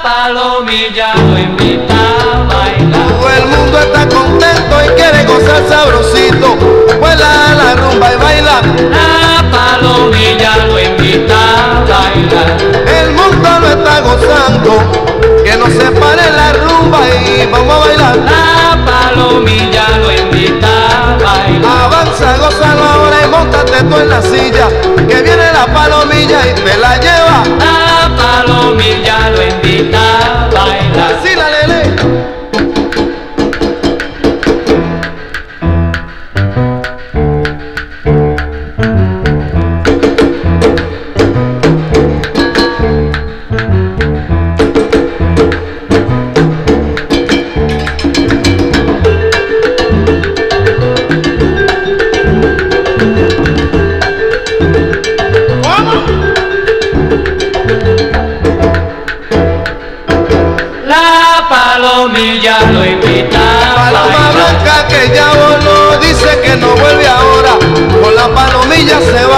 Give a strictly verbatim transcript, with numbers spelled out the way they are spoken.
palomilla lo invita a bailar. Todo el mundo está contento y quiere gozar sabrosito, vuela a la rumba y baila. La palomilla lo invita a bailar. El mundo lo está gozando, que no se pare la rumba y vamos a bailar. La palomilla lo invita a bailar. Avanza, gózalo ahora y móntate tú en la silla, que viene la palomilla y te la lleva. La palomilla lo invita a bailar. Así la lele. La palomilla lo invita a Paloma bailar. blanca que ya voló, dice que no vuelve ahora, con la palomilla se va.